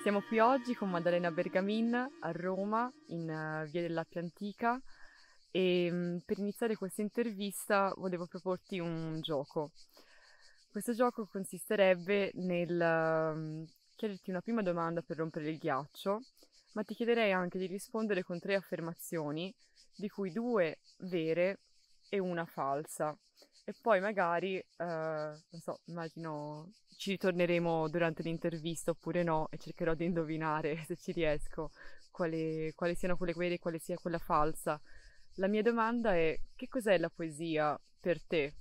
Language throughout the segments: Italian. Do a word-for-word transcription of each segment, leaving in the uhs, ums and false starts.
Siamo qui oggi con Maddalena Bergamin a Roma, in eh, Via dell'Appia Antica, e mm, per iniziare questa intervista volevo proporti un gioco. Questo gioco consisterebbe nel mm, chiederti una prima domanda per rompere il ghiaccio, ma ti chiederei anche di rispondere con tre affermazioni, di cui due vere e una falsa. E poi magari, eh, non so, immagino ci ritorneremo durante l'intervista oppure no e cercherò di indovinare, se ci riesco, quali, quali siano quelle vere e quale sia quella falsa. La mia domanda è: che cos'è la poesia per te?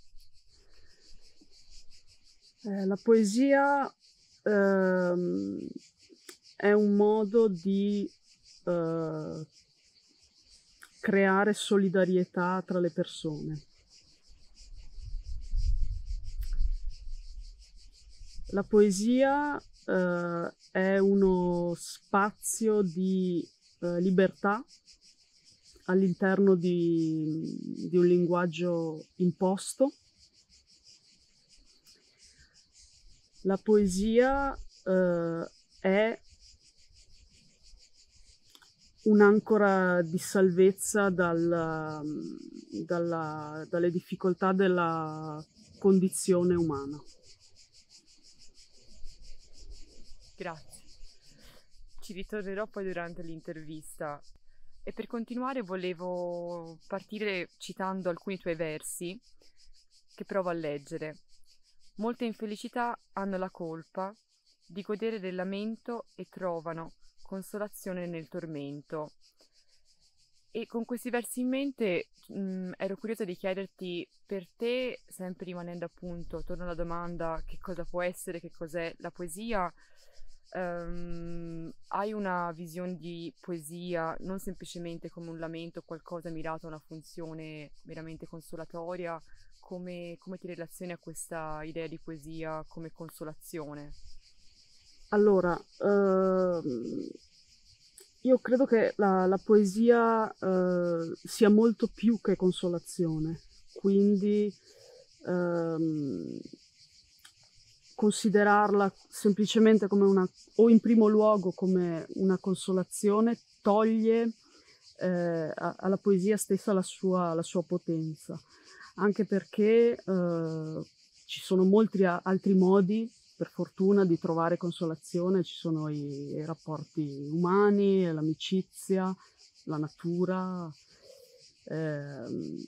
Eh, la poesia ehm, è un modo di eh, creare solidarietà tra le persone. La poesia eh, è uno spazio di eh, libertà all'interno di, di un linguaggio imposto. La poesia eh, è un'ancora di salvezza dal- dalla- dalle difficoltà della condizione umana. Grazie. Ci ritornerò poi durante l'intervista. E per continuare volevo partire citando alcuni tuoi versi che provo a leggere. Molte infelicità hanno la colpa di godere del lamento e trovano consolazione nel tormento. E con questi versi in mente, mh, ero curiosa di chiederti, per te, sempre rimanendo appunto, torno alla domanda che cosa può essere, che cos'è la poesia, ehm, hai una visione di poesia non semplicemente come un lamento, qualcosa mirato a una funzione meramente consolatoria, come, come ti relazioni a questa idea di poesia come consolazione? Allora, ehm, io credo che la, la poesia eh, sia molto più che consolazione, quindi ehm, considerarla semplicemente come una, o in primo luogo come una consolazione, toglie eh, a- alla poesia stessa la sua, la sua potenza, anche perché eh, ci sono molti a- altri modi, per fortuna, di trovare consolazione. Ci sono i, i rapporti umani, l'amicizia, la natura, ehm,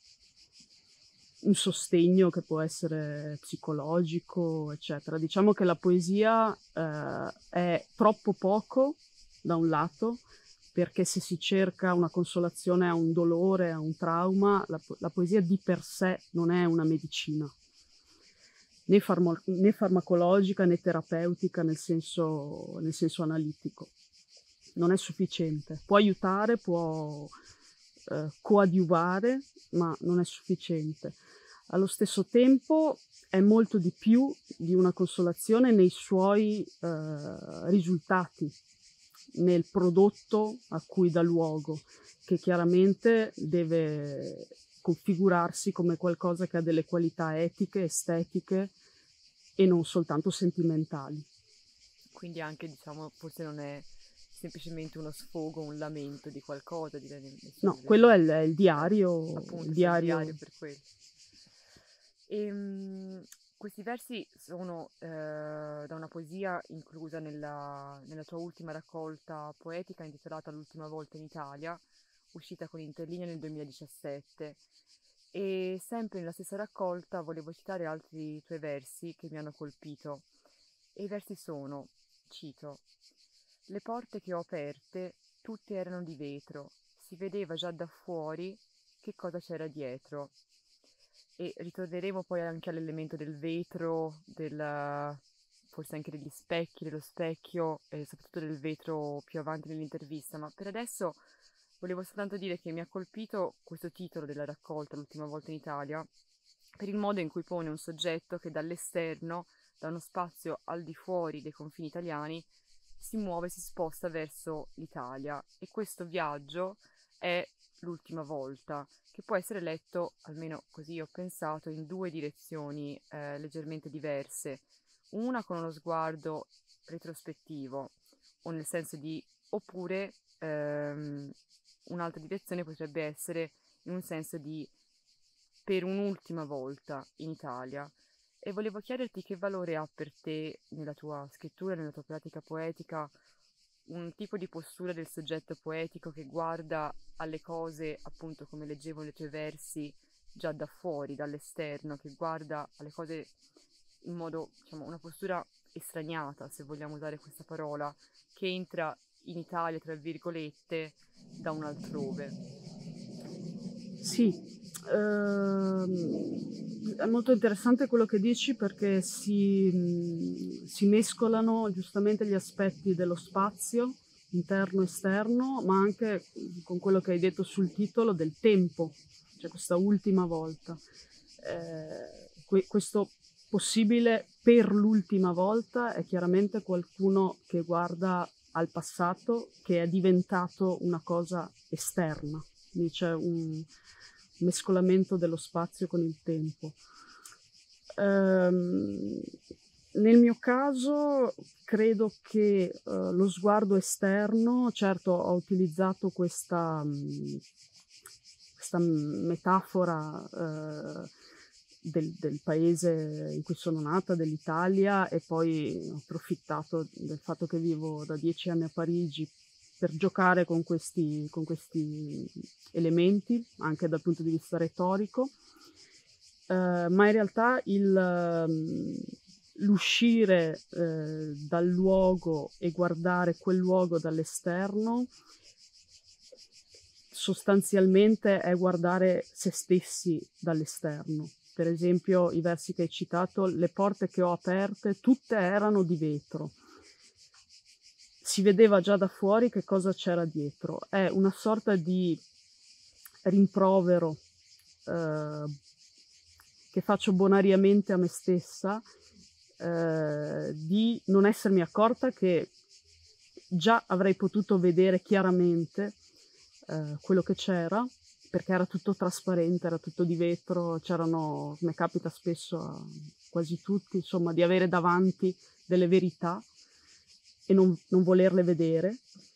un sostegno che può essere psicologico, eccetera. Diciamo che la poesia eh, è troppo poco, da un lato, perché se si cerca una consolazione a un dolore, a un trauma, la, po- la poesia di per sé non è una medicina, né, farmo- né farmacologica né terapeutica nel senso, nel senso analitico. Non è sufficiente. Può aiutare, può eh, coadiuvare, ma non è sufficiente. Allo stesso tempo è molto di più di una consolazione nei suoi eh, risultati, nel prodotto a cui dà luogo, che chiaramente deve configurarsi come qualcosa che ha delle qualità etiche, estetiche e non soltanto sentimentali. Quindi anche, diciamo, forse non è semplicemente uno sfogo, un lamento di qualcosa, direi ne- nessuno No, delle quello due. è il, è il Eh, diario, il appunto, sei il diario diario. per quello. Ehm, questi versi sono eh, da una poesia inclusa nella, nella tua ultima raccolta poetica intitolata L'ultima volta in Italia, uscita con Interlinea nel duemiladiciassette. E sempre nella stessa raccolta volevo citare altri tuoi versi che mi hanno colpito. E i versi sono, cito: le porte che ho aperte tutte erano di vetro, si vedeva già da fuori che cosa c'era dietro. E ritorneremo poi anche all'elemento del vetro, del, forse anche degli specchi, dello specchio e soprattutto del vetro più avanti nell'intervista, ma per adesso volevo soltanto dire che mi ha colpito questo titolo della raccolta L'ultima volta in Italia, per il modo in cui pone un soggetto che dall'esterno, da uno spazio al di fuori dei confini italiani, si muove, si sposta verso l'Italia e questo viaggio è l'ultima volta, che può essere letto, almeno così ho pensato, in due direzioni eh, leggermente diverse. una con uno sguardo retrospettivo, o nel senso di, oppure ehm, un'altra direzione potrebbe essere in un senso di per un'ultima volta in Italia. E volevo chiederti che valore ha per te, nella tua scrittura, nella tua pratica poetica, un tipo di postura del soggetto poetico che guarda alle cose, appunto come leggevo nei tuoi versi, già da fuori, dall'esterno, che guarda alle cose in modo, diciamo, una postura estraniata, se vogliamo usare questa parola, che entra in Italia, tra virgolette, da un altrove. Sì, ehm, è molto interessante quello che dici perché si, mh, si mescolano giustamente gli aspetti dello spazio, interno e esterno, ma anche con quello che hai detto sul titolo del tempo, cioè questa ultima volta. Eh, que- questo possibile per l'ultima volta è chiaramente qualcuno che guarda al passato, che è diventato una cosa esterna, quindi c'è un mescolamento dello spazio con il tempo. Ehm, nel mio caso credo che eh, lo sguardo esterno, certo ho utilizzato questa, mh, questa metafora eh, del, del paese in cui sono nata, dell'Italia, e poi ho approfittato del fatto che vivo da dieci anni a Parigi per giocare con questi, con questi elementi, anche dal punto di vista retorico. Uh, ma in realtà il, um, l'uscire uh, dal luogo e guardare quel luogo dall'esterno sostanzialmente è guardare se stessi dall'esterno. Per esempio i versi che hai citato, le porte che ho aperte, tutte erano di vetro. Si vedeva già da fuori che cosa c'era dietro. È una sorta di rimprovero uh, che faccio bonariamente a me stessa, eh, di non essermi accorta che già avrei potuto vedere chiaramente eh, quello che c'era, perché era tutto trasparente, era tutto di vetro, c'erano, come capita spesso a quasi tutti, insomma, di avere davanti delle verità e non, non volerle vedere.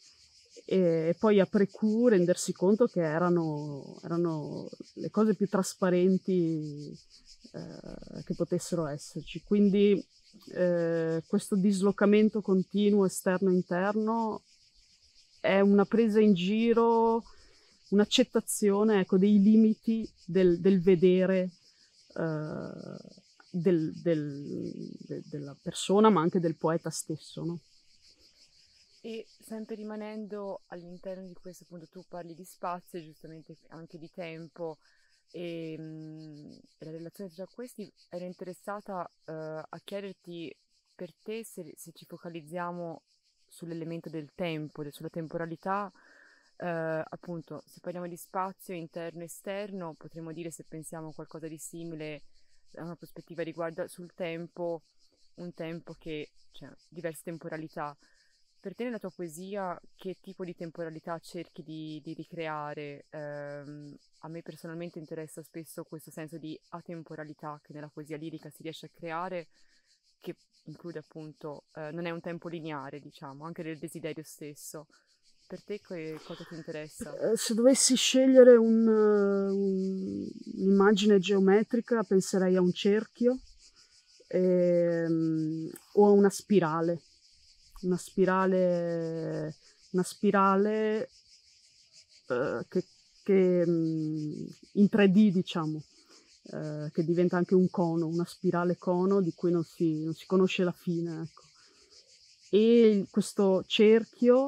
E poi a pre-Q rendersi conto che erano, erano le cose più trasparenti eh, che potessero esserci. Quindi eh, questo dislocamento continuo esterno-interno è una presa in giro, un'accettazione, ecco, dei limiti del, del vedere eh, del, del, de, della persona, ma anche del poeta stesso, no? E sempre rimanendo all'interno di questo, appunto, tu parli di spazio e giustamente anche di tempo e, mh, e la relazione tra questi, ero interessata eh, a chiederti per te se, se ci focalizziamo sull'elemento del tempo, de- sulla temporalità, eh, appunto, se parliamo di spazio interno e esterno, potremmo dire, se pensiamo a qualcosa di simile da una prospettiva riguardo sul tempo, un tempo che, cioè, diverse temporalità. Per te nella tua poesia che tipo di temporalità cerchi di, di ricreare? Ehm, a me personalmente interessa spesso questo senso di atemporalità che nella poesia lirica si riesce a creare, che include appunto, eh, non è un tempo lineare, diciamo, anche del desiderio stesso. Per te que- cosa ti interessa? Eh, Se dovessi scegliere un, eh, un- un'immagine geometrica, penserei a un cerchio ehm, o a una spirale. Una spirale, una spirale eh, che, che, mh, in tre D, diciamo, eh, che diventa anche un cono, una spirale cono di cui non si, non si conosce la fine, ecco. E questo cerchio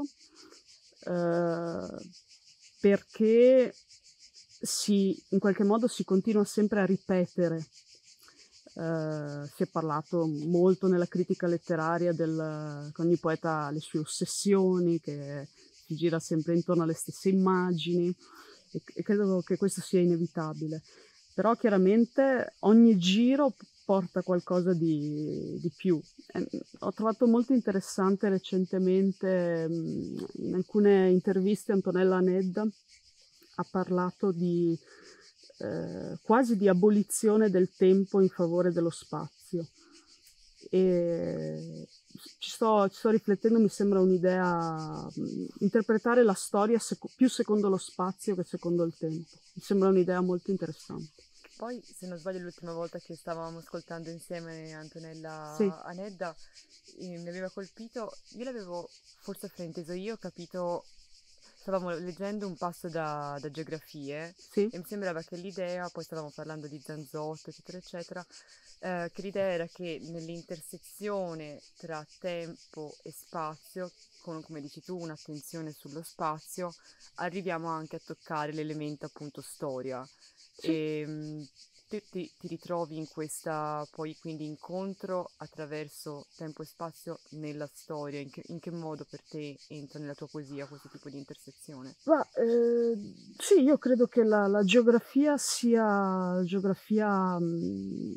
eh, perché si, in qualche modo si continua sempre a ripetere. Uh, si è parlato molto nella critica letteraria del, che ogni poeta ha le sue ossessioni, che si gira sempre intorno alle stesse immagini e, e credo che questo sia inevitabile. Però chiaramente ogni giro porta qualcosa di, di più. E, ho trovato molto interessante recentemente mh, in alcune interviste Antonella Nedda ha parlato di eh, quasi di abolizione del tempo in favore dello spazio. e ci sto, ci sto riflettendo, mi sembra un'idea, mh, interpretare la storia seco- più secondo lo spazio che secondo il tempo. Mi sembra un'idea molto interessante. Poi, se non sbaglio, l'ultima volta che stavamo ascoltando insieme Sì, Antonella Anedda, eh, mi aveva colpito, io l'avevo forse frainteso io, ho capito, stavamo leggendo un passo da, da geografie sì, e mi sembrava che l'idea, poi stavamo parlando di Zanzotto, eccetera, eccetera, eh, che l'idea era che nell'intersezione tra tempo e spazio, con, come dici tu, un'attenzione sullo spazio, arriviamo anche a toccare l'elemento appunto storia. sì. E mm, tu ti, ti ritrovi in questa poi quindi incontro attraverso tempo e spazio nella storia, in che, in che modo per te entra nella tua poesia questo tipo di intersezione? Ma, ehm, sì, io credo che la la geografia sia geografia, mhmm,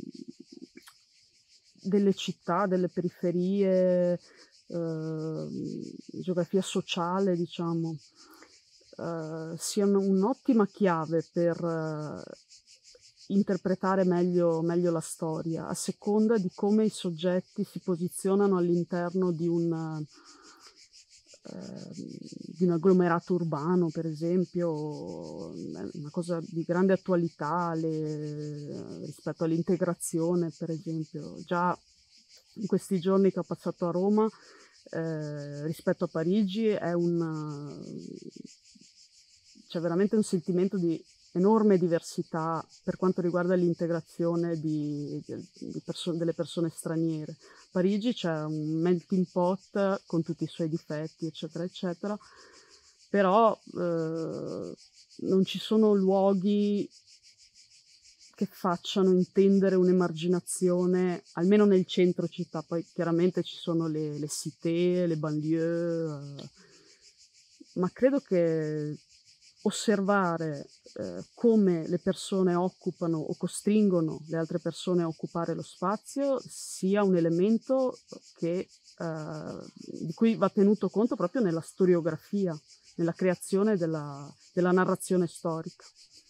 delle città, delle periferie, uhm, geografia sociale diciamo, uhm, siano un'ottima chiave per eh, interpretare meglio meglio la storia, a seconda di come i soggetti si posizionano all'interno di un ehm, di un agglomerato urbano per esempio, è una cosa di grande attualità le rispetto all'integrazione per esempio. Già in questi giorni che ho passato a Roma, ehm, rispetto a Parigi è un c'è veramente un sentimento di enorme diversità per quanto riguarda l'integrazione di del di perso delle persone straniere. Parigi c'è un melting pot con tutti i suoi difetti, eccetera, eccetera, però, uhm, non ci sono luoghi che facciano intendere un'emarginazione, almeno nel centro città, poi chiaramente ci sono le le cité, le banlieue, uhm, ma credo che osservare, ehm, come le persone occupano o costringono le altre persone a occupare lo spazio sia un elemento che ehm, di cui va tenuto conto proprio nella storiografia, nella creazione della della narrazione storica.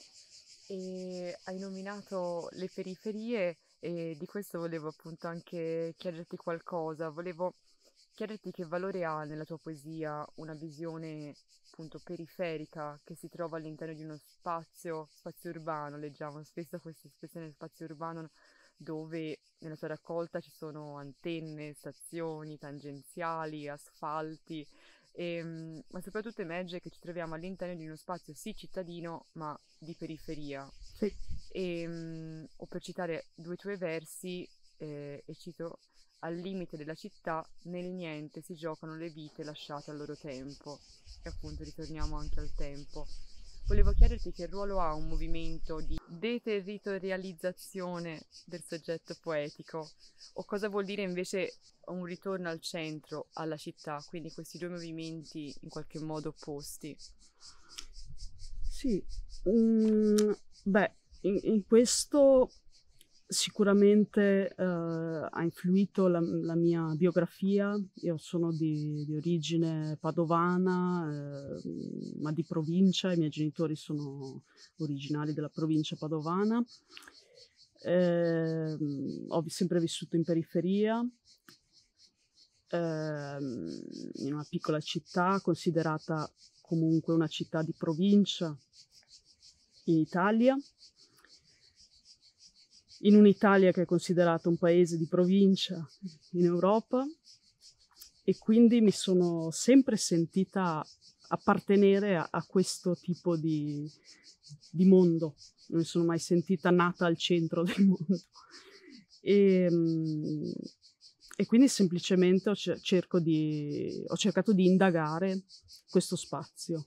E hai nominato le periferie e di questo volevo appunto anche chiederti qualcosa. Volevo chiederti che valore ha nella tua poesia una visione appunto periferica che si trova all'interno di uno spazio, spazio urbano, leggiamo spesso questa espressione spazio urbano dove nella tua raccolta ci sono antenne, stazioni, tangenziali, asfalti. Ehm, ma soprattutto emerge che ci troviamo all'interno di uno spazio sì cittadino, ma di periferia. Sì. Ehm, o per citare due tuoi versi, eh, e cito, al limite della città, nel niente si giocano le vite lasciate al loro tempo. E appunto ritorniamo anche al tempo. Volevo chiederti che ruolo ha un movimento di deterritorializzazione del soggetto poetico, o cosa vuol dire invece un ritorno al centro, alla città, quindi questi due movimenti in qualche modo opposti. Sì, mhmm, beh, in in questo sicuramente, uhm, ha influito la m la mia biografia. Io sono di di origine padovana, ehm, ma di provincia, i miei genitori sono originari della provincia padovana. Ehm, ho vi sempre vissuto in periferia, ehm, in una piccola città considerata comunque una città di provincia in Italia, in un'Italia che è considerato un paese di provincia in Europa e quindi mi sono sempre sentita appartenere a, a questo tipo di, di mondo. Non mi sono mai sentita nata al centro del mondo. E, mm, e quindi semplicemente ho, cer- cerco di, ho cercato di indagare questo spazio,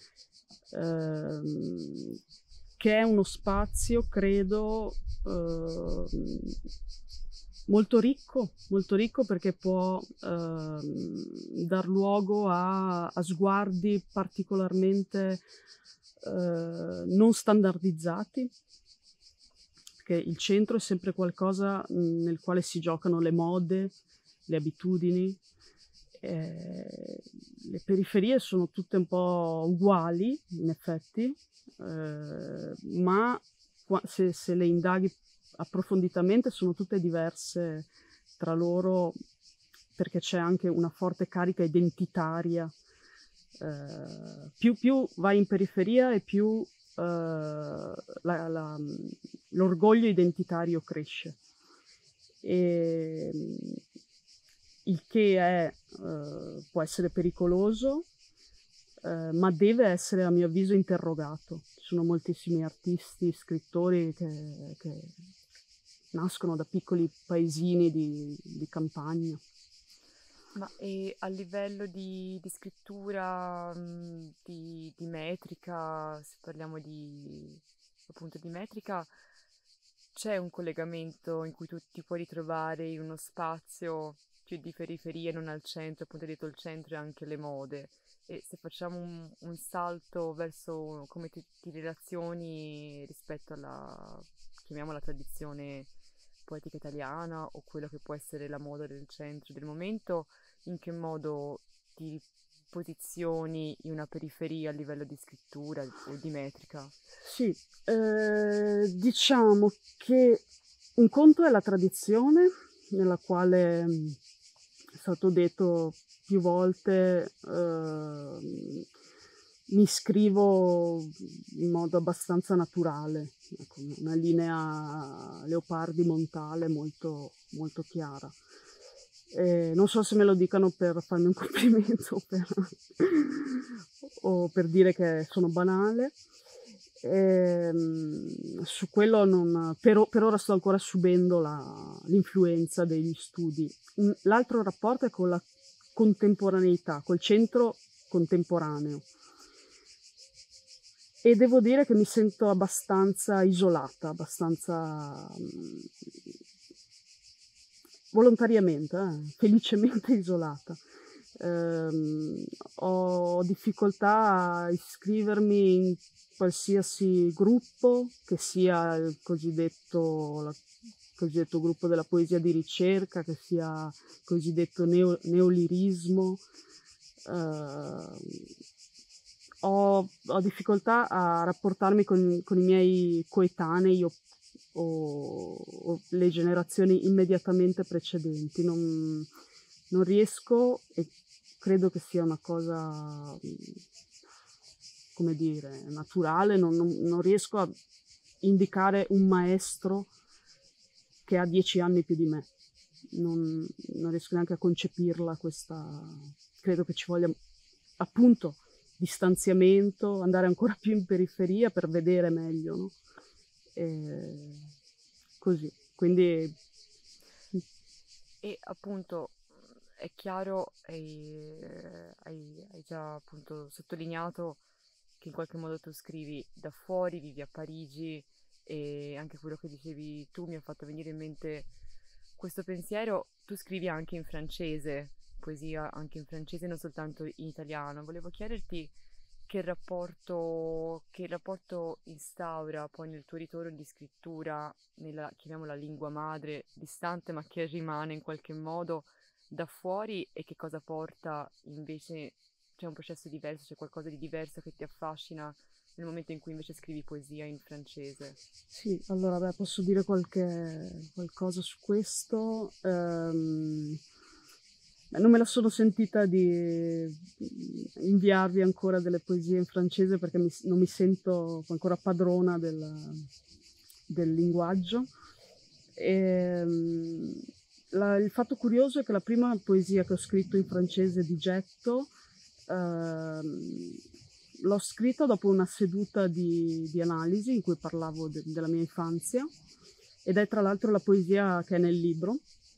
ehm, che è uno spazio, credo, ehm, molto ricco, molto ricco perché può ehm, dar luogo a, a sguardi particolarmente eh, non standardizzati, perché il centro è sempre qualcosa mh, nel quale si giocano le mode, le abitudini. Eh, le periferie sono tutte un po' uguali, in effetti, eh, ma qua- se, se le indaghi approfonditamente sono tutte diverse tra loro, perché c'è anche una forte carica identitaria. Eh, più, più vai in periferia e più eh, la- la- l'orgoglio identitario cresce. E, il che è, eh, può essere pericoloso, eh, ma deve essere, a mio avviso, interrogato. Ci sono moltissimi artisti, scrittori che, che nascono da piccoli paesini di, di campagna. Ma e a livello di, di scrittura, mh, di, di metrica, se parliamo di, appunto di metrica, c'è un collegamento in cui tu ti puoi ritrovare in uno spazio più di periferia, non al centro, appunto hai detto il centro e anche le mode. E se facciamo un, un salto verso come ti, ti relazioni rispetto alla, chiamiamola tradizione poetica italiana o quello che può essere la moda del centro del momento, in che modo ti posizioni in una periferia a livello di scrittura o di metrica? Sì, eh, diciamo che un conto è la tradizione, nella quale mh, è stato detto più volte, ehm, mi scrivo in modo abbastanza naturale, ecco, una linea Leopardi-Montale molto, molto chiara. Eh, non so se me lo dicano per farmi un complimento o per, o per dire che sono banale. Ehm, su quello non, per, o- per ora sto ancora subendo la- l'influenza degli studi. Un- L'altro rapporto è con la contemporaneità, col centro contemporaneo. E devo dire che mi sento abbastanza isolata, abbastanza mm, volontariamente, eh, felicemente isolata. Ehm, ho difficoltà a iscrivermi in qualsiasi gruppo, che sia il cosiddetto, la- il cosiddetto gruppo della poesia di ricerca, che sia il cosiddetto neo- neolirismo. Ehm, ho, ho difficoltà a rapportarmi con, con i miei coetanei o, o- o le generazioni immediatamente precedenti. Non, non riesco, e credo che sia una cosa, mh, come dire, naturale, non, non- non riesco a indicare un maestro che ha dieci anni più di me. Non, non riesco neanche a concepirla questa. Credo che ci voglia appunto distanziamento, andare ancora più in periferia per vedere meglio, no? E così. Quindi E appunto mh, è chiaro, hai, hai- hai già appunto sottolineato che in qualche modo tu scrivi da fuori, vivi a Parigi e anche quello che dicevi tu mi ha fatto venire in mente questo pensiero. Tu scrivi anche in francese, poesia anche in francese, non soltanto in italiano. Volevo chiederti che rapporto, che rapporto instaura poi nel tuo ritorno di scrittura, nella, chiamiamola lingua madre, distante ma che rimane in qualche modo da fuori e che cosa porta invece, c'è un processo diverso, c'è qualcosa di diverso che ti affascina nel momento in cui invece scrivi poesia in francese. sì, allora beh, posso dire qualche, qualcosa su questo. Ehm, beh, non me la sono sentita di inviarvi ancora delle poesie in francese perché mi- non mi sento ancora padrona del, del linguaggio. Ehm, la- il fatto curioso è che la prima poesia che ho scritto in francese di getto ehm, l'ho scritta dopo una seduta di, di analisi in cui parlavo de- della mia infanzia ed è tra l'altro la poesia che è nel libro.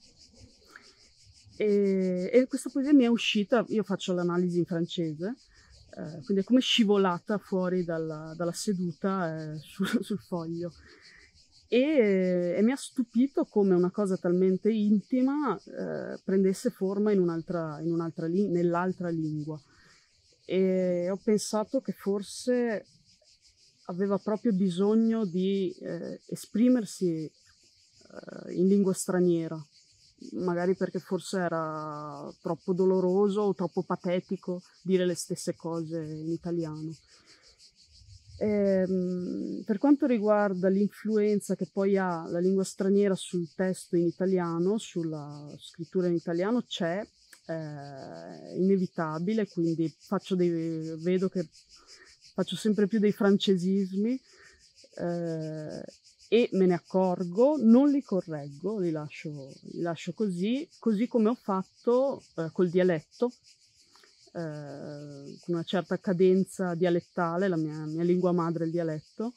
E, e questa poesia mi è uscita, io faccio l'analisi in francese, eh, quindi è come scivolata fuori dalla, dalla seduta eh, sul, sul foglio. E, e mi ha stupito come una cosa talmente intima eh, prendesse forma in un'altra, in un'altra li- nell'altra lingua. E ho pensato che forse aveva proprio bisogno di eh, esprimersi eh, in lingua straniera, magari perché forse era troppo doloroso o troppo patetico dire le stesse cose in italiano. Ehm, per quanto riguarda l'influenza che poi ha la lingua straniera sul testo in italiano, sulla scrittura in italiano, c'è, è inevitabile, quindi faccio dei vedo che faccio sempre più dei francesismi, ehm, e me ne accorgo, non li correggo, li lascio li lascio così, così come ho fatto, ehm, col dialetto, ehm, con una certa cadenza dialettale, la mia mia lingua madre è il dialetto,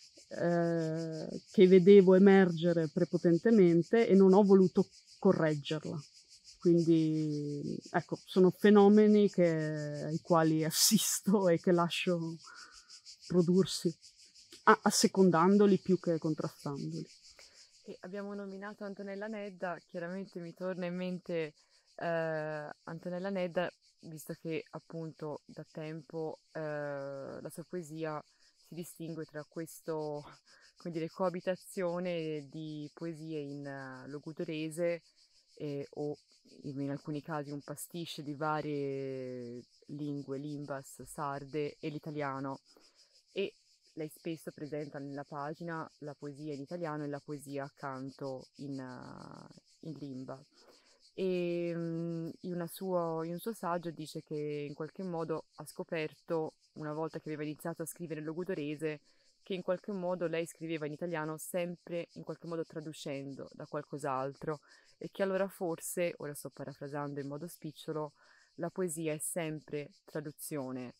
ehm, che vedevo emergere prepotentemente e non ho voluto correggerla. Quindi, ecco, sono fenomeni che ai quali assisto e che lascio prodursi, a assecondandoli più che contrastandoli. E abbiamo nominato Antonella Nedda, chiaramente mi torna in mente eh, Antonella Nedda, visto che appunto da tempo eh, la sua poesia si distingue tra questo, come dire, coabitazione di poesie in eh, logudorese eh, o in alcuni casi un pasticcio di varie lingue, limbas, sarde e l'italiano. E lei spesso presenta nella pagina la poesia in italiano e la poesia a canto in, uh, in limba. E um, in, una suo, in un suo saggio dice che in qualche modo ha scoperto, una volta che aveva iniziato a scrivere il logudorese, che in qualche modo lei scriveva in italiano sempre in qualche modo traducendo da qualcos'altro e che allora forse, ora sto parafrasando in modo spicciolo, la poesia è sempre traduzione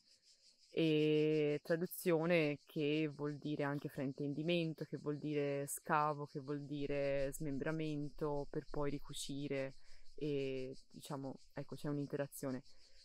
e traduzione che vuol dire anche fraintendimento, che vuol dire scavo, che vuol dire smembramento per poi ricucire e diciamo, ecco, c'è un'interazione.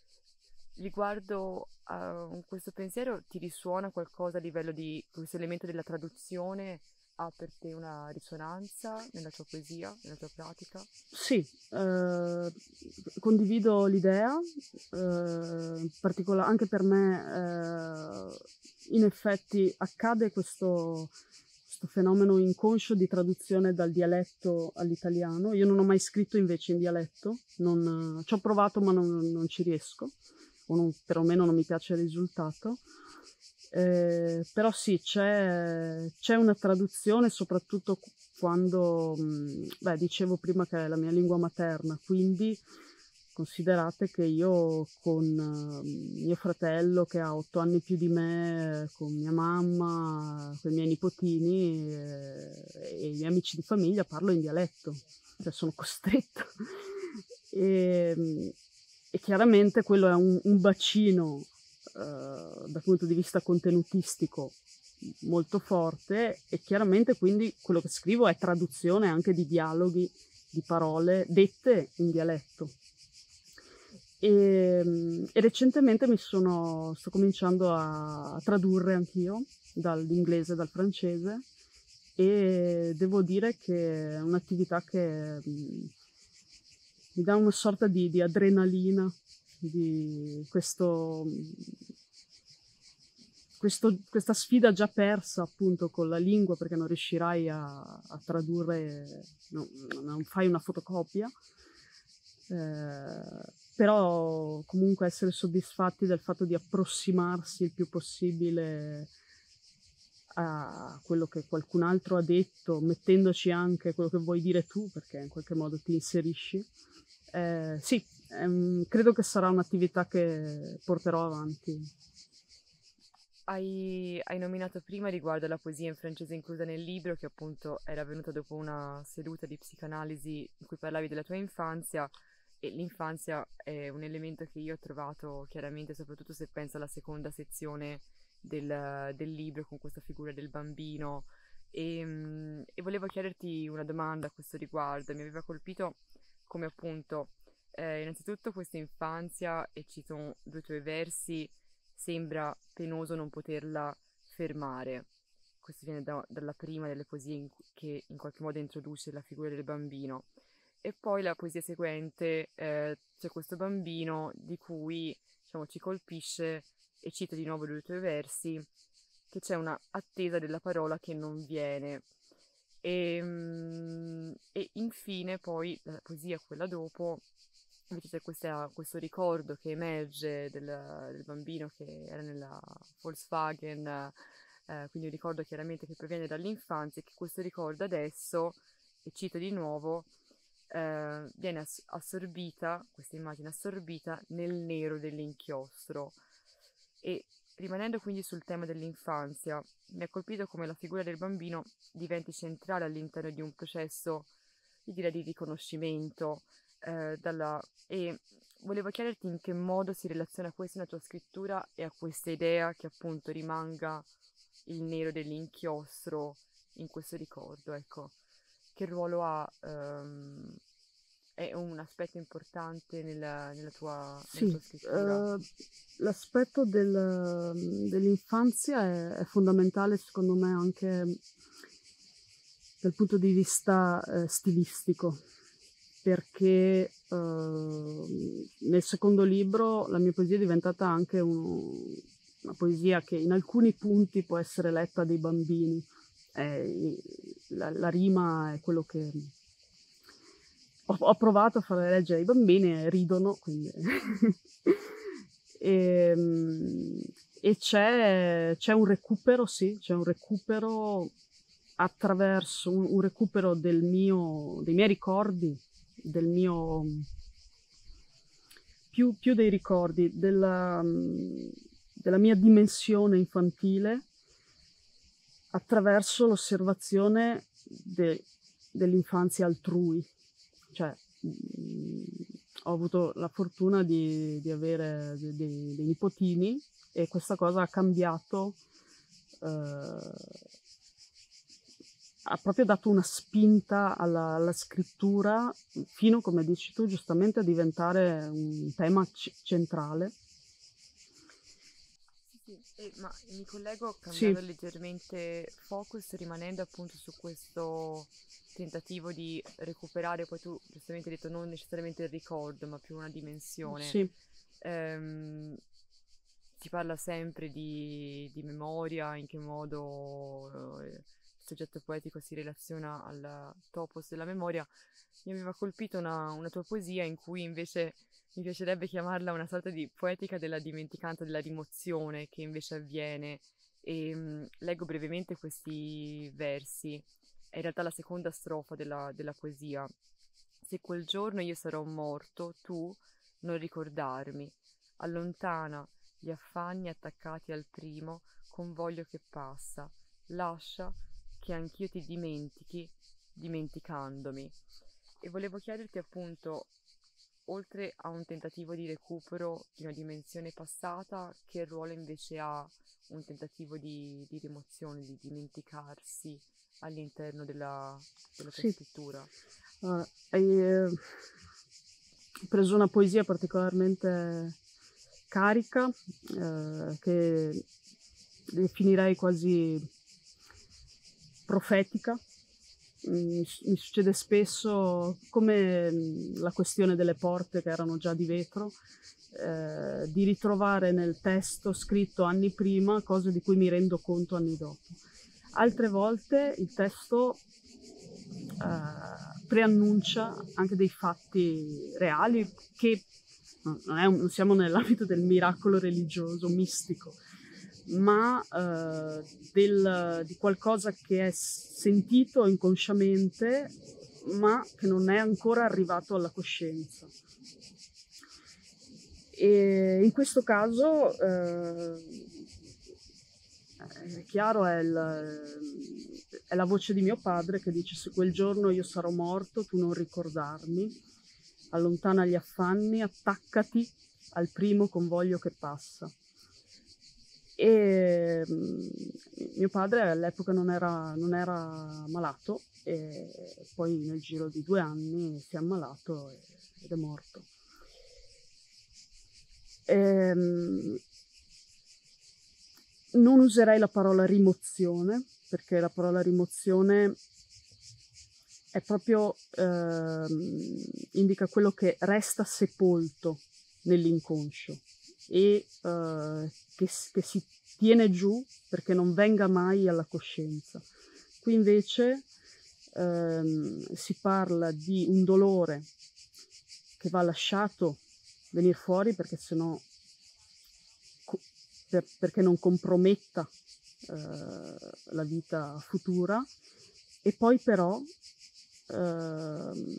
Riguardo a questo pensiero, ti risuona qualcosa a livello di questo elemento della traduzione? Ha per te una risonanza nella tua poesia, nella tua pratica? Sì, ehm, condivido l'idea, ehm, in particola anche per me, ehm, in effetti accade questo questo fenomeno inconscio di traduzione dal dialetto all'italiano. Io non ho mai scritto invece in dialetto, non c'ho provato ma non non ci riesco, o non perlomeno non mi piace il risultato. Ehm, però sì, c'è c'è una traduzione soprattutto q quando, mhmm, beh, dicevo prima che è la mia lingua materna, quindi considerate che io con mhmm, mio fratello che ha otto anni più di me, con mia mamma, coi miei nipotini, ehm, e i miei amici di famiglia parlo in dialetto, cioè sono costretta. Ehm, e chiaramente quello è un un bacino, uhm, dal punto di vista contenutistico m molto forte e chiaramente quindi quello che scrivo è traduzione anche di dialoghi, di parole dette in dialetto. Ehm, e recentemente mi sono sto cominciando a a tradurre anch'io dall'inglese, dal francese e devo dire che è un'attività che, mhmm, mi dà una sorta di di adrenalina, di questo mhmm, questo questa sfida già persa appunto con la lingua, perché non riuscirai a a tradurre, no, non fai una fotocopia, ehm, però comunque essere soddisfatti del fatto di approssimarsi il più possibile a quello che qualcun altro ha detto, mettendoci anche quello che vuoi dire tu, perché in qualche modo ti inserisci. Ehm, sì, ehm, credo che sarà un'attività che porterò avanti. Hai, hai nominato prima riguardo alla poesia in francese inclusa nel libro, che appunto era venuta dopo una seduta di psicanalisi in cui parlavi della tua infanzia, e l'infanzia è un elemento che io ho trovato chiaramente, soprattutto se penso alla seconda sezione del, del libro con questa figura del bambino. E, mm, e volevo chiederti una domanda a questo riguardo. Mi aveva colpito come appunto, eh, innanzitutto questa infanzia, e cito due tuoi versi, sembra penoso non poterla fermare. Questo viene da- dalla prima delle poesie in cui- che in qualche modo introduce la figura del bambino. E poi la poesia seguente, eh, c'è questo bambino di cui, diciamo, ci colpisce, e cito di nuovo i tuoi versi, che c'è una attesa della parola che non viene. E, mm, e infine poi la poesia, quella dopo, invece c'è questa- questo ricordo che emerge del, del bambino che era nella Volkswagen eh, quindi un ricordo chiaramente che proviene dall'infanzia, e che questo ricordo adesso, e cito di nuovo, eh, viene ass- assorbita, questa immagine assorbita nel nero dell'inchiostro. E rimanendo quindi sul tema dell'infanzia, mi ha colpito come la figura del bambino diventi centrale all'interno di un processo, io direi, di riconoscimento, eh, dalla... e volevo chiederti in che modo si relaziona questo nella tua scrittura e a questa idea che appunto rimanga il nero dell'inchiostro in questo ricordo, ecco. Che ruolo ha, ehm, è un aspetto importante nella, nella tua, nella Sì, tua scrittura? eh, l'aspetto del- dell'infanzia è, è fondamentale secondo me anche dal punto di vista eh, stilistico, perché eh, nel secondo libro la mia poesia è diventata anche un- una poesia che in alcuni punti può essere letta dai bambini. Eh, la, la rima è quello che ho, ho provato a fare leggere ai bambini e ridono, quindi e, e c'è, c'è un recupero, sì, c'è un recupero attraverso un, un recupero del mio, dei miei ricordi, del mio più, più dei ricordi, della, della mia dimensione infantile attraverso l'osservazione de- dell'infanzia altrui. Cioè, mh, ho avuto la fortuna di, di avere de- de- dei nipotini e questa cosa ha cambiato, eh, ha proprio dato una spinta alla, alla scrittura, fino, come dici tu, giustamente a diventare un tema c- centrale. Sì, sì, e- ma mi collego Sì, cambiando leggermente focus, rimanendo appunto su questo tentativo di recuperare, poi tu giustamente hai detto non necessariamente il ricordo, ma più una dimensione. sì, Ehm, si parla sempre di, di memoria, in che modo eh, il soggetto poetico si relaziona al topos della memoria. Mi aveva colpito una, una tua poesia in cui invece mi piacerebbe chiamarla una sorta di poetica della dimenticanza, della rimozione che invece avviene. E mh, leggo brevemente questi versi. È in realtà la seconda strofa della, della poesia. Se quel giorno io sarò morto, tu non ricordarmi. Allontana gli affanni attaccati al primo convoglio che passa. Lascia che anch'io ti dimentichi, dimenticandomi. E volevo chiederti appunto, oltre a un tentativo di recupero di una dimensione passata, che ruolo invece ha un tentativo di, di rimozione, di dimenticarsi all'interno della, della tua sì. scrittura? Uh, hai eh, preso una poesia particolarmente carica, eh, che definirei quasi profetica. Mm, Mi succede spesso, come mm, la questione delle porte che erano già di vetro, eh, di ritrovare nel testo scritto anni prima cose di cui mi rendo conto anni dopo. Altre volte il testo eh, preannuncia anche dei fatti reali che non, è un, non siamo nell'ambito del miracolo religioso, mistico, ma eh, del, di qualcosa che è sentito inconsciamente, ma che non è ancora arrivato alla coscienza. E in questo caso, eh, è chiaro, è, il, è la voce di mio padre che dice: se quel giorno io sarò morto, tu non ricordarmi, allontana gli affanni, attaccati al primo convoglio che passa. E mm, mio padre all'epoca non era, non era malato, e poi nel giro di due anni si è ammalato ed è morto. Ehm, non userei la parola rimozione, perché la parola rimozione è proprio, ehm, indica quello che resta sepolto nell'inconscio e eh, che, che si tiene giù perché non venga mai alla coscienza. Qui invece ehm, si parla di un dolore che va lasciato venire fuori perché sennò, per, perché non comprometta eh, la vita futura, e poi però ehm,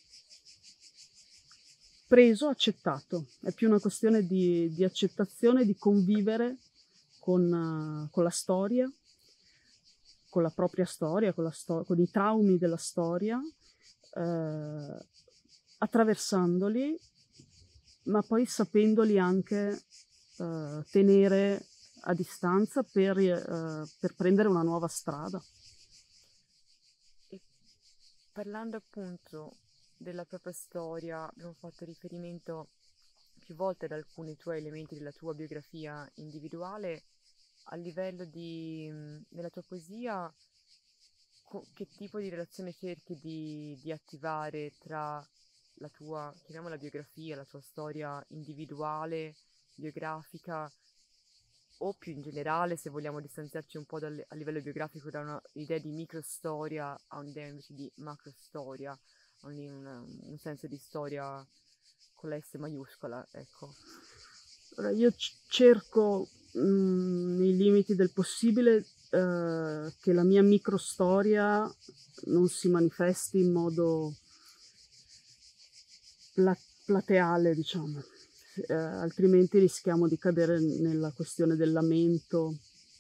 preso, accettato. È più una questione di, di accettazione, di convivere con, eh, con la storia, con la propria storia, con, la sto- con i traumi della storia, eh, attraversandoli, ma poi sapendoli anche eh, tenere a distanza per, eh, per prendere una nuova strada. E parlando appunto della propria storia, abbiamo fatto riferimento più volte ad alcuni tuoi elementi della tua biografia individuale. A livello di, mh, nella tua poesia, co- che tipo di relazione cerchi di, di attivare tra la tua, chiamiamola biografia, la tua storia individuale, biografica, o più in generale, se vogliamo distanziarci un po' dal- a livello biografico da un'idea di microstoria a un'idea invece di macrostoria, a un, un- un senso di storia con la S maiuscola, ecco. Allora, io c- cerco, mh, nei limiti del possibile, eh, che la mia microstoria non si manifesti in modo pla- plateale, diciamo. Eh, altrimenti rischiamo di cadere nella questione del lamento.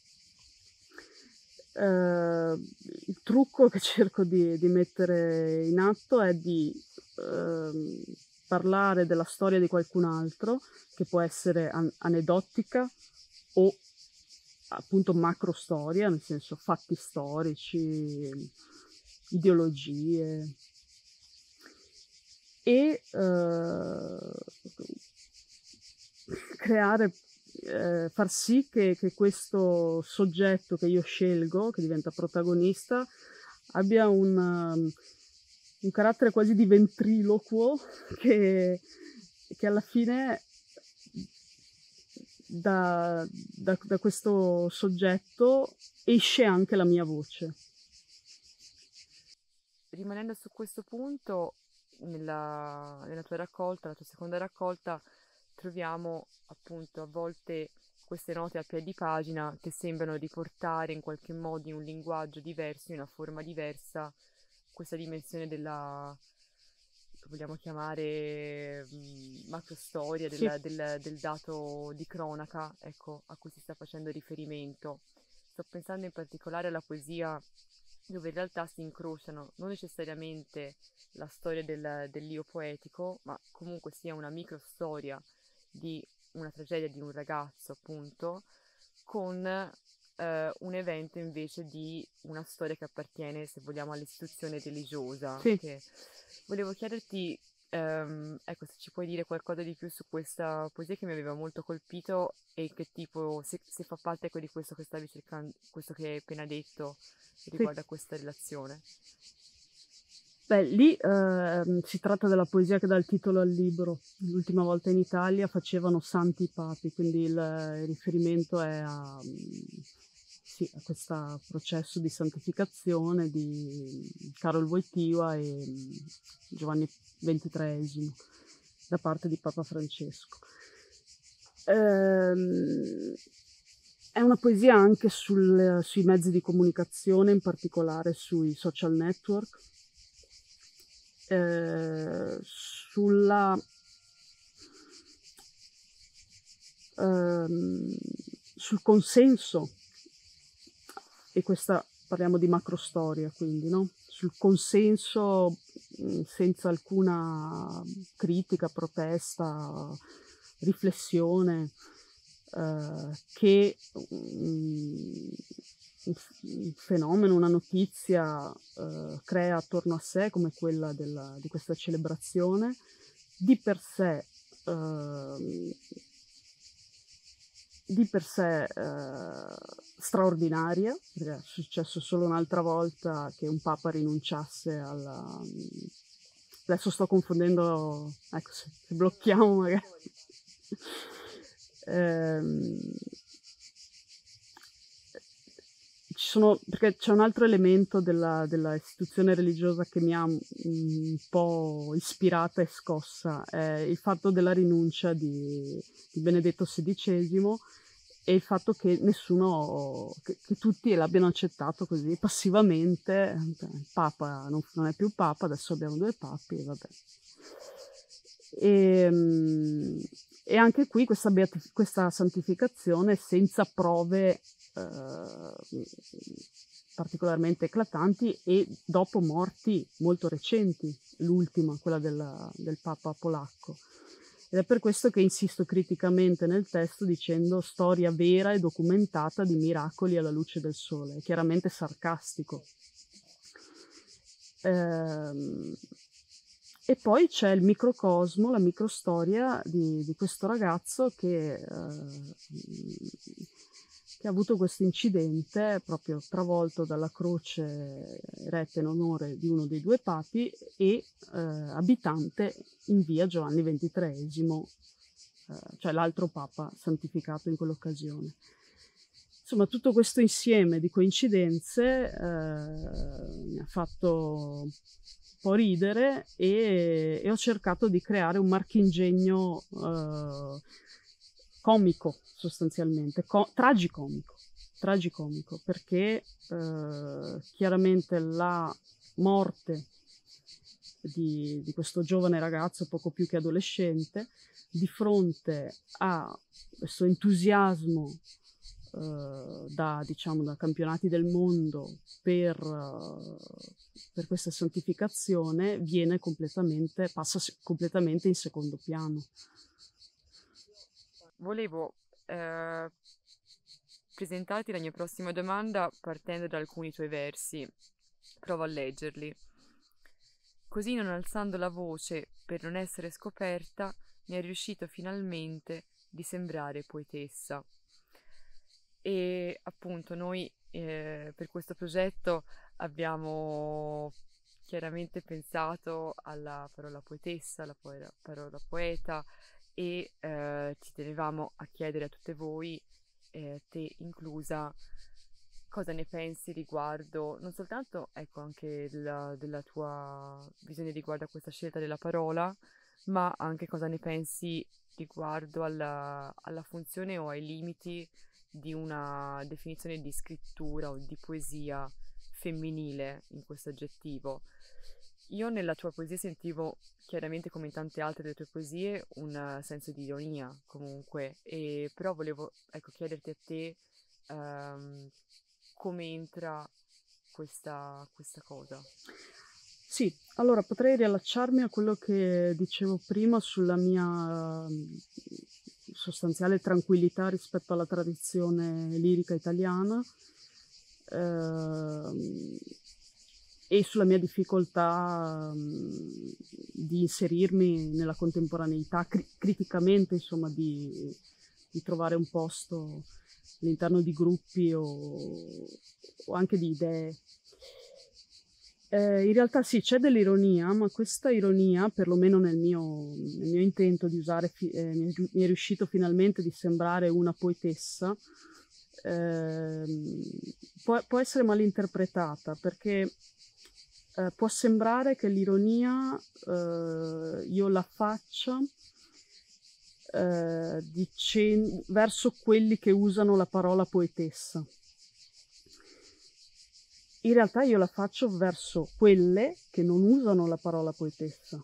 Eh, il trucco che cerco di, di mettere in atto è di ehm, parlare della storia di qualcun altro, che può essere an- aneddotica o appunto macro storia, nel senso fatti storici, ideologie, e eh, creare, eh, far sì che, che questo soggetto che io scelgo, che diventa protagonista, abbia un, um, un carattere quasi di ventriloquo che, che alla fine da, da, da questo soggetto esce anche la mia voce. Rimanendo su questo punto, nella, nella tua raccolta, la tua seconda raccolta, troviamo appunto a volte queste note a piedi pagina che sembrano riportare in qualche modo in un linguaggio diverso, in una forma diversa, questa dimensione della, che vogliamo chiamare mh, macrostoria, Sì, del, del, del dato di cronaca, ecco, a cui si sta facendo riferimento. Sto pensando in particolare alla poesia dove in realtà si incrociano non necessariamente la storia del, dell'io poetico, ma comunque sia una microstoria di una tragedia di un ragazzo, appunto, con eh, un evento invece di una storia che appartiene, se vogliamo, all'istituzione religiosa. sì. Che volevo chiederti, ehm, ecco, se ci puoi dire qualcosa di più su questa poesia che mi aveva molto colpito e che tipo, se, se fa parte ecco, di questo che stavi cercando, questo che hai appena detto Sì. riguardo a questa relazione. Beh, lì ehm, si tratta della poesia che dà il titolo al libro. L'ultima volta in Italia facevano santi i papi, quindi il, il riferimento è a, mm, sì, a questo processo di santificazione di Karol Wojtyła e mm, Giovanni ventitreesimo da parte di Papa Francesco. Ehm, è una poesia anche sul- sui mezzi di comunicazione, in particolare sui social network, eh, sulla ehm, sul consenso, e questa parliamo di macrostoria, quindi, no? Sul consenso, mh, senza alcuna critica, protesta, riflessione, eh, che mh, un f- un fenomeno, una notizia eh, crea attorno a sé, come quella della- di questa celebrazione, di per sé ehm, di per sé eh, straordinaria, perché è successo solo un'altra volta che un papa rinunciasse alla... Adesso sto confondendo, ecco, se, se blocchiamo magari. Ehm, ci sono, perché c'è un altro elemento della, della istituzione religiosa che mi ha un, un po' ispirata e scossa, è il fatto della rinuncia di, di Benedetto sedicesimo e il fatto che nessuno, che, che tutti l'abbiano accettato così passivamente. Il Papa non, non è più Papa, adesso abbiamo due papi e vabbè. E, mm, e anche qui questa, beati- questa santificazione senza prove eh, particolarmente eclatanti e dopo morti molto recenti, l'ultima, quella della- del Papa polacco. Ed è per questo che insisto criticamente nel testo dicendo storia vera e documentata di miracoli alla luce del sole. È chiaramente sarcastico. Ehm, e poi c'è il microcosmo, la microstoria di, di questo ragazzo che, eh, che ha avuto questo incidente proprio travolto dalla croce eretta in onore di uno dei due papi e eh, abitante in via Giovanni ventitreesimo, eh, cioè l'altro papa santificato in quell'occasione. Insomma, tutto questo insieme di coincidenze eh, mi ha fatto un po' ridere e, e ho cercato di creare un marchingegno eh, comico, sostanzialmente, co- tragicomico, tragicomico, perché eh, chiaramente la morte di, di questo giovane ragazzo, poco più che adolescente, di fronte a questo entusiasmo Uh, da, diciamo, da campionati del mondo per, uh, per questa santificazione viene completamente, passa completamente in secondo piano. Volevo eh, presentarti la mia prossima domanda partendo da alcuni tuoi versi. Provo a leggerli. Così, non alzando la voce per non essere scoperta, mi è riuscito finalmente di sembrare poetessa. E appunto noi eh, per questo progetto abbiamo chiaramente pensato alla parola poetessa, alla po- parola poeta e eh, ci tenevamo a chiedere a tutte voi, eh, te inclusa, cosa ne pensi riguardo, non soltanto ecco anche della, della tua visione riguardo a questa scelta della parola, ma anche cosa ne pensi riguardo alla, alla funzione o ai limiti di una definizione di scrittura o di poesia femminile in questo aggettivo. Io nella tua poesia sentivo chiaramente, come in tante altre delle tue poesie, un eh, senso di ironia comunque, e però volevo ecco, chiederti a te ehm, come entra questa, questa cosa. Sì, allora potrei riallacciarmi a quello che dicevo prima sulla mia mm, sostanziale tranquillità rispetto alla tradizione lirica italiana ehm, e sulla mia difficoltà mm, di inserirmi nella contemporaneità, cri- criticamente, insomma, di, di trovare un posto all'interno di gruppi o, o anche di idee. Eh, in realtà sì, c'è dell'ironia, ma questa ironia, perlomeno nel mio, nel mio intento di usare, fi- eh, mi, è, giu- mi è riuscito finalmente di sembrare una poetessa, ehm, può, può essere malinterpretata perché eh, può sembrare che l'ironia eh, io la faccia eh, dicen- verso quelli che usano la parola poetessa. In realtà io la faccio verso quelle che non usano la parola poetessa.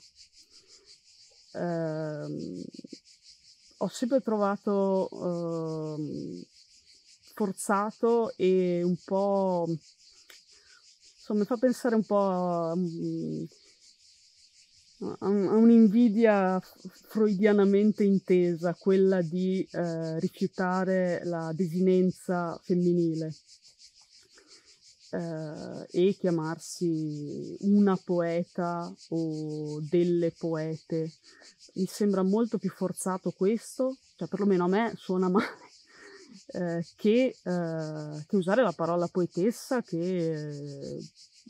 Eh, ho sempre trovato eh, forzato e un po', insomma, mi fa pensare un po' a, a un'invidia freudianamente intesa, quella di eh, rifiutare la desinenza femminile. Uh, e chiamarsi una poeta o delle poete. Mi sembra molto più forzato questo, cioè perlomeno a me suona male, eh, che, uh, che usare la parola poetessa che eh,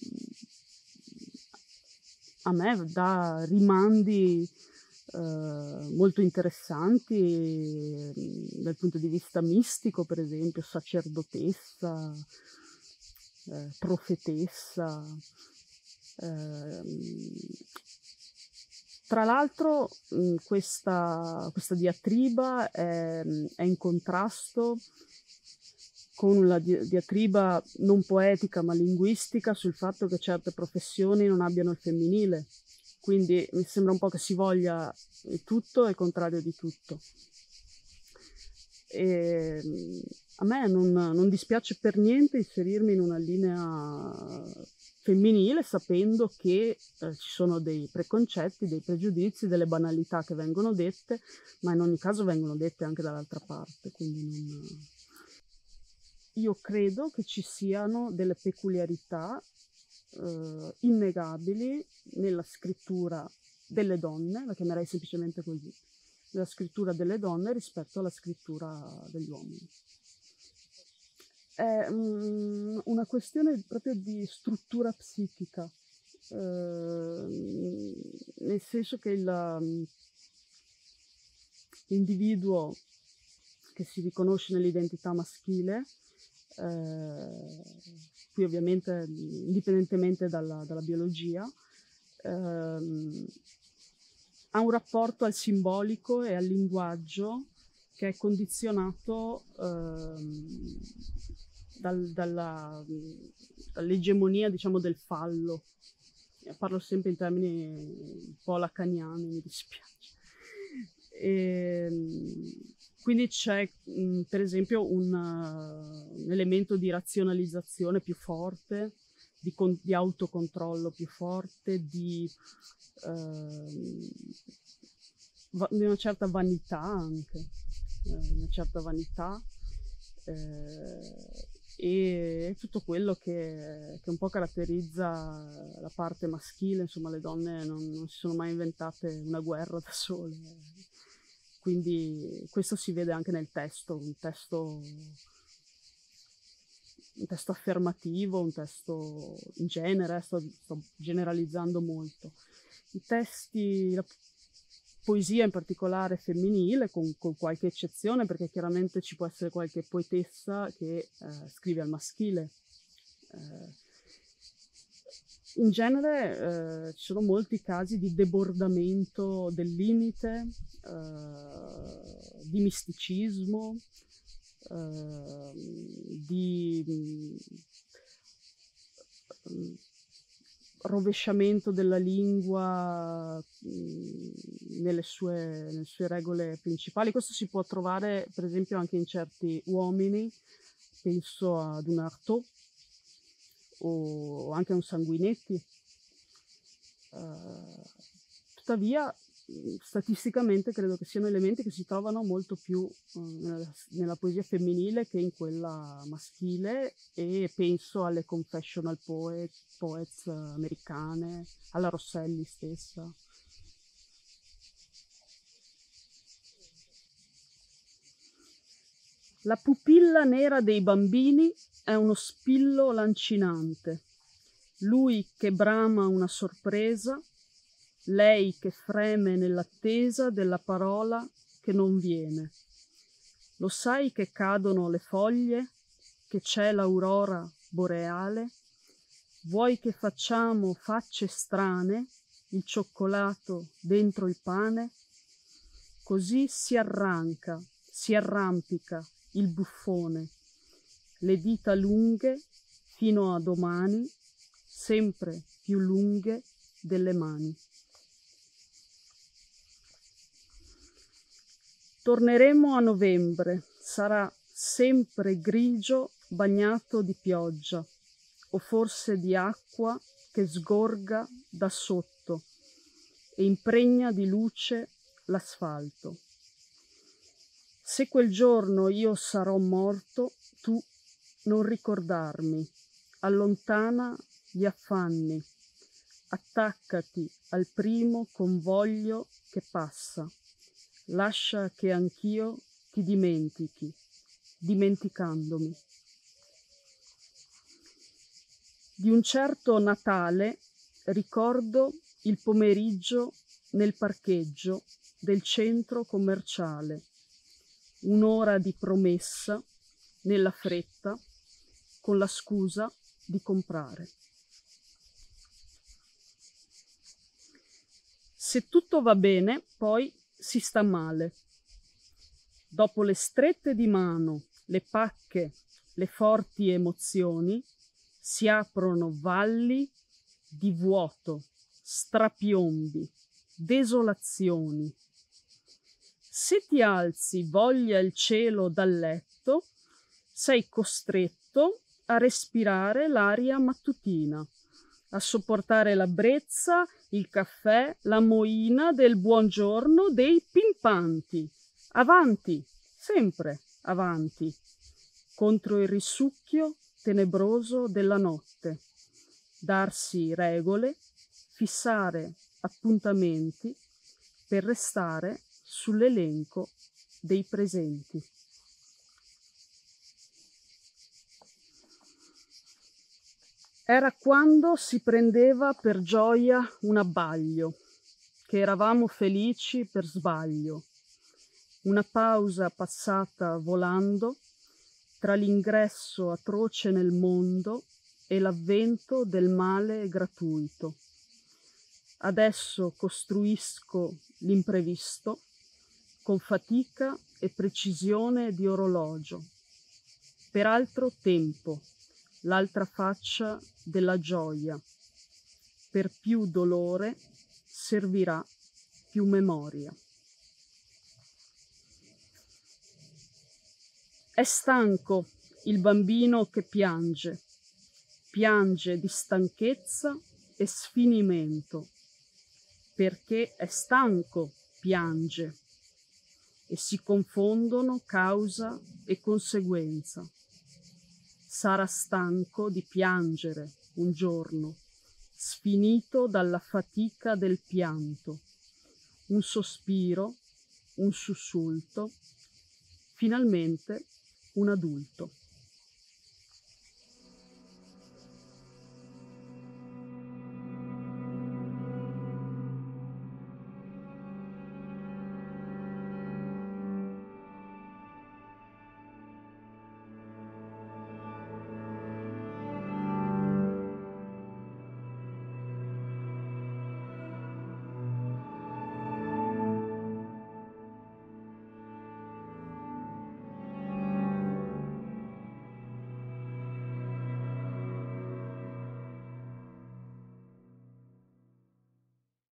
a me dà rimandi uh, molto interessanti eh, dal punto di vista mistico, per esempio, sacerdotessa, Eh, profetessa, eh, Fra l'altro mh, questa, questa diatriba è, è in contrasto con la di- diatriba non poetica ma linguistica sul fatto che certe professioni non abbiano il femminile. Quindi mi sembra un po' che si voglia il tutto e il contrario di tutto. E mh, a me non, non dispiace per niente inserirmi in una linea femminile sapendo che eh, ci sono dei preconcetti, dei pregiudizi, delle banalità che vengono dette, ma in ogni caso vengono dette anche dall'altra parte. Quindi non... Io credo che ci siano delle peculiarità eh, innegabili nella scrittura delle donne, la chiamerei semplicemente così, nella scrittura delle donne rispetto alla scrittura degli uomini. È mm, una questione proprio di struttura psichica, eh, nel senso che il, l'individuo che si riconosce nell'identità maschile, eh, qui ovviamente indipendentemente dalla, dalla biologia, ehm, ha un rapporto al simbolico e al linguaggio che è condizionato ehm, dal, dalla, dall'egemonia, diciamo, del fallo. Parlo sempre in termini un po' lacaniani, mi dispiace. E, quindi c'è mh, per esempio un, uh, un elemento di razionalizzazione più forte, di, con, di autocontrollo più forte, di, uh, va, di una certa vanità anche, eh, una certa vanità eh, e tutto quello che, che un po' caratterizza la parte maschile. Insomma, le donne non, non si sono mai inventate una guerra da sole. Quindi questo si vede anche nel testo, un testo, un testo affermativo, un testo in genere, sto, sto generalizzando molto. I testi, la poesia in particolare femminile, con, con qualche eccezione, perché chiaramente ci può essere qualche poetessa che eh, scrive al maschile. Eh, in genere eh, ci sono molti casi di debordamento del limite, eh, di misticismo, eh, di mh, rovesciamento della lingua mh, nelle sue, nelle sue regole principali. Questo si può trovare per esempio anche in certi uomini, penso ad un Artaud o anche a un Sanguinetti. Uh, tuttavia statisticamente credo che siano elementi che si trovano molto più uh, nella, nella poesia femminile che in quella maschile, e penso alle confessional poet, poets uh, americane, alla Rosselli stessa. La pupilla nera dei bambini è uno spillo lancinante. Lui che brama una sorpresa, lei che freme nell'attesa della parola che non viene. Lo sai che cadono le foglie, che c'è l'aurora boreale? Vuoi che facciamo facce strane, il cioccolato dentro il pane? Così si arranca, si arrampica il buffone, le dita lunghe fino a domani, sempre più lunghe delle mani. Torneremo a novembre, sarà sempre grigio bagnato di pioggia, o forse di acqua che sgorga da sotto e impregna di luce l'asfalto. Se quel giorno io sarò morto, tu non ricordarmi, allontana gli affanni, attaccati al primo convoglio che passa, lascia che anch'io ti dimentichi, dimenticandomi. Di un certo Natale ricordo il pomeriggio nel parcheggio del centro commerciale, un'ora di promessa nella fretta con la scusa di comprare. Se tutto va bene, poi si sta male. Dopo le strette di mano, le pacche, le forti emozioni, si aprono valli di vuoto, strapiombi, desolazioni. Se ti alzi voglia il cielo dal letto, sei costretto a respirare l'aria mattutina, a sopportare la brezza, il caffè, la moina del buongiorno dei pimpanti. Avanti, sempre avanti, contro il risucchio tenebroso della notte. Darsi regole, fissare appuntamenti per restare sull'elenco dei presenti. Era quando si prendeva per gioia un abbaglio, che eravamo felici per sbaglio, una pausa passata volando tra l'ingresso atroce nel mondo e l'avvento del male gratuito. Adesso costruisco l'imprevisto con fatica e precisione di orologio, per altro tempo, l'altra faccia della gioia. Per più dolore servirà più memoria. È stanco il bambino che piange, piange di stanchezza e sfinimento, perché è stanco piange e si confondono causa e conseguenza. Sarà stanco di piangere un giorno, sfinito dalla fatica del pianto. Un sospiro, un sussulto, finalmente un adulto.